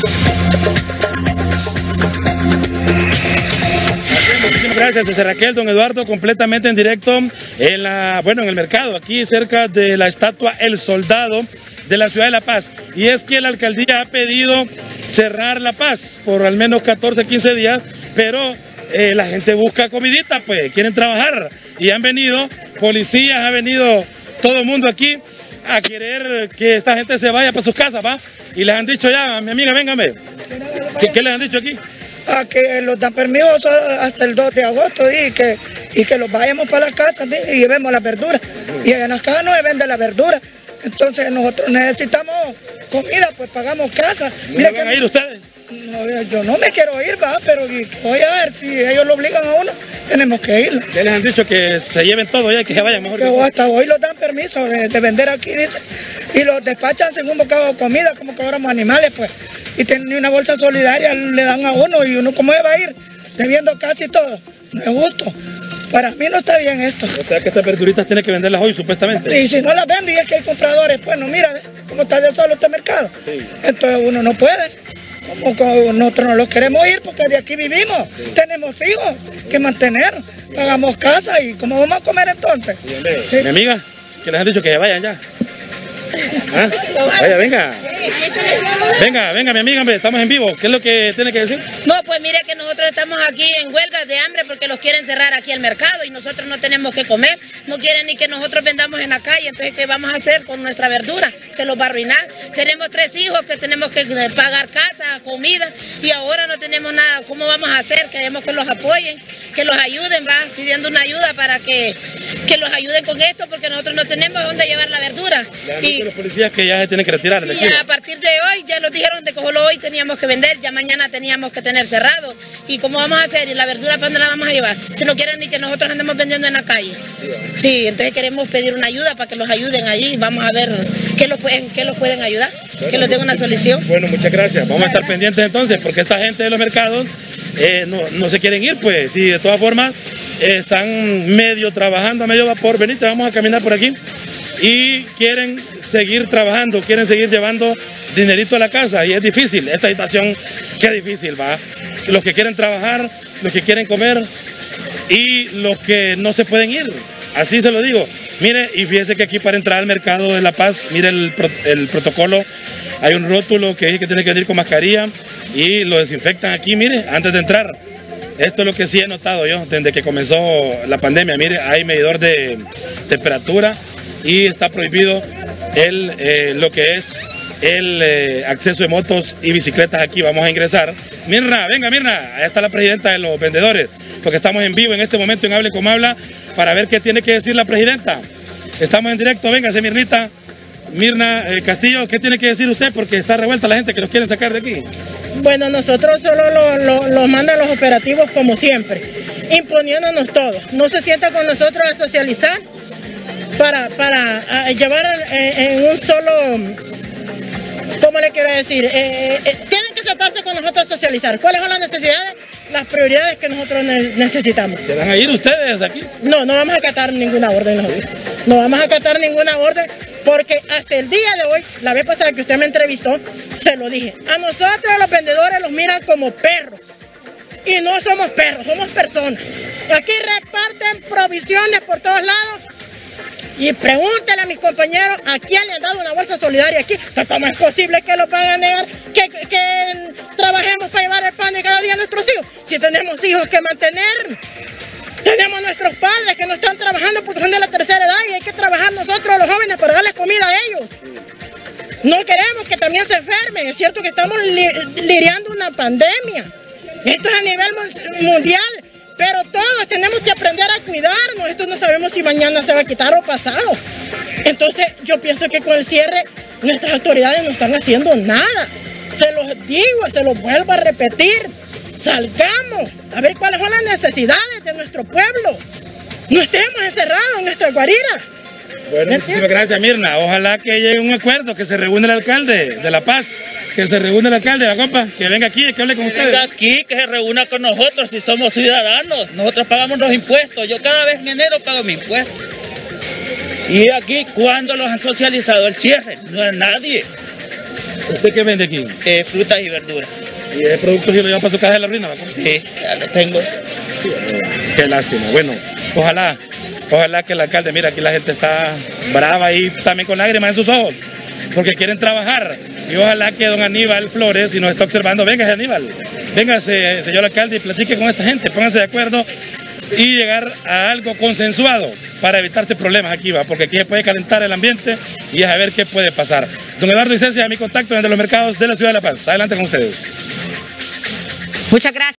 Muchísimas gracias, César Raquel, don Eduardo, completamente en directo en el mercado, aquí cerca de la estatua El Soldado de la ciudad de La Paz. Y es que la alcaldía ha pedido cerrar La Paz por al menos 14, 15 días, pero la gente busca comidita, pues quieren trabajar. Y han venido policías, ha venido todo el mundo aquí a querer que esta gente se vaya para sus casas, ¿va? Y les han dicho ya, mi amiga, véngame. ¿Qué les han dicho aquí? A que los dan permiso hasta el 2 de agosto y que los vayamos para las casas y llevemos las verduras. Y en las casas no se vende la verdura. Entonces nosotros necesitamos comida, pues pagamos casa. ¿No van a ir ustedes? No, yo no me quiero ir, va, pero voy a ver, si ellos lo obligan a uno, tenemos que ir. ¿Qué les han dicho? Que se lleven todo ya y que se vayan mejor. Pero hasta hoy los dan permiso de vender aquí, dice. Y los despachan según bocado de comida, como que fuéramos animales, pues. Y tienen una bolsa solidaria, le dan a uno y uno, ¿cómo va a ir? Debiendo casi todo. No es justo. Para mí no está bien esto. O sea que estas verduritas tienen que venderlas hoy, supuestamente. Y si no las venden y es que hay compradores, pues no, mira, cómo está de solo este mercado. Sí. Entonces uno no puede. Como nosotros no los queremos ir porque de aquí vivimos. Sí. Tenemos hijos que mantener, pagamos casa y ¿cómo vamos a comer entonces? Sí. Mi amiga, que les han dicho que se vayan ya. ¿Ah? Vaya, venga. Venga, mi amiga, estamos en vivo. ¿Qué es lo que tiene que decir? No, pues mire que nosotros estamos aquí en huelga de hambre porque los quieren cerrar aquí el mercado y nosotros no tenemos que comer. No quieren ni que nosotros vendamos en la calle. Entonces, ¿qué vamos a hacer con nuestra verdura? Se los va a arruinar. Tenemos 3 hijos que tenemos que pagar casa, comida y ahora no tenemos nada. ¿Cómo vamos a hacer? Queremos que los apoyen, que los ayuden, va pidiendo una ayuda para que los ayuden con esto porque nosotros no tenemos dónde llevar la verdura. Y los policías que ya se tienen que retirar de aquí. A partir de hoy ya nos dijeron de que solo hoy teníamos que vender, ya mañana teníamos que tener cerrado. ¿Y cómo vamos a hacer? ¿Y la verdura para dónde la vamos a llevar? Si no quieren ni que nosotros andemos vendiendo en la calle. Sí, entonces queremos pedir una ayuda para que los ayuden allí. Vamos a ver qué los pueden ayudar, bueno, que los den una solución. Bueno, muchas gracias. Vamos a estar pendientes entonces porque esta gente de los mercados no se quieren ir, pues. Y de todas formas están medio trabajando a medio vapor. Venite, vamos a caminar por aquí. Y quieren seguir trabajando, quieren seguir llevando dinerito a la casa y es difícil, esta situación qué difícil, va. Los que quieren trabajar, los que quieren comer y los que no se pueden ir, así se lo digo. Mire, y fíjese que aquí para entrar al mercado de La Paz, mire el protocolo, hay un rótulo que dice que tiene que venir con mascarilla y lo desinfectan aquí, mire, antes de entrar. Esto es lo que sí he notado yo desde que comenzó la pandemia, mire, hay medidor de temperatura y está prohibido lo que es el acceso de motos y bicicletas aquí. Vamos a ingresar. Mirna, venga Mirna, ahí está la presidenta de los vendedores, porque estamos en vivo en este momento en Hable Como Habla para ver qué tiene que decir la presidenta. Estamos en directo, véngase Mirnita. Mirna Castillo, ¿qué tiene que decir usted? Porque está revuelta la gente que nos quieren sacar de aquí. Bueno, nosotros solo los mandan los operativos como siempre, imponiéndonos todo. No se sienta con nosotros a socializar para llevar en un solo, ¿cómo le quiero decir? Tienen que sentarse con nosotros a socializar. ¿Cuáles son las necesidades? Las prioridades que nosotros necesitamos. ¿Se van a ir ustedes de aquí? No, no vamos a acatar ninguna orden nosotros. No vamos a acatar ninguna orden porque hasta el día de hoy, la vez pasada que usted me entrevistó, se lo dije. A nosotros los vendedores los miran como perros. Y no somos perros, somos personas. Aquí reparten provisiones por todos lados. Y pregúntale a mis compañeros a quién le han dado una bolsa solidaria aquí. ¿Cómo es posible que lo van a negar? Que trabajemos para llevar el pan de cada día a nuestros hijos. Si tenemos hijos que mantener, tenemos nuestros padres que no están trabajando porque son de la tercera edad y hay que trabajar nosotros los jóvenes para darles comida a ellos. No queremos que también se enfermen. Es cierto que estamos lidiando una pandemia. Esto es a nivel mundial. Pero todos tenemos que aprender a cuidarnos. Esto no sabemos si mañana se va a quitar o pasado. Entonces yo pienso que con el cierre nuestras autoridades no están haciendo nada. Se los digo, se los vuelvo a repetir. Salgamos a ver cuáles son las necesidades de nuestro pueblo. No estemos encerrados en nuestra guarida. Bueno, muchísimas gracias Mirna. Ojalá que llegue un acuerdo, que se reúne el alcalde de La Paz, que se reúne el alcalde, ¿va, compa? Que venga aquí, que hable con ustedes. Venga aquí, que se reúna con nosotros, si somos ciudadanos. Nosotros pagamos los impuestos. Yo cada vez en enero pago mi impuesto. Y aquí, ¿cuándo los han socializado el cierre? No es nadie. ¿Usted qué vende aquí? Frutas y verduras. ¿Y el producto sí lo lleva para su casa de la ruina? Sí, ya lo tengo. Qué lástima. Bueno, ojalá que el alcalde, mira, aquí la gente está brava y también con lágrimas en sus ojos, porque quieren trabajar. Y ojalá que don Aníbal Flores, si nos está observando, véngase Aníbal, véngase señor alcalde y platique con esta gente, pónganse de acuerdo y llegar a algo consensuado para evitarse problemas aquí, va, porque aquí se puede calentar el ambiente y a ver qué puede pasar. Don Eduardo Icesia, mi contacto desde los mercados de la ciudad de La Paz. Adelante con ustedes. Muchas gracias.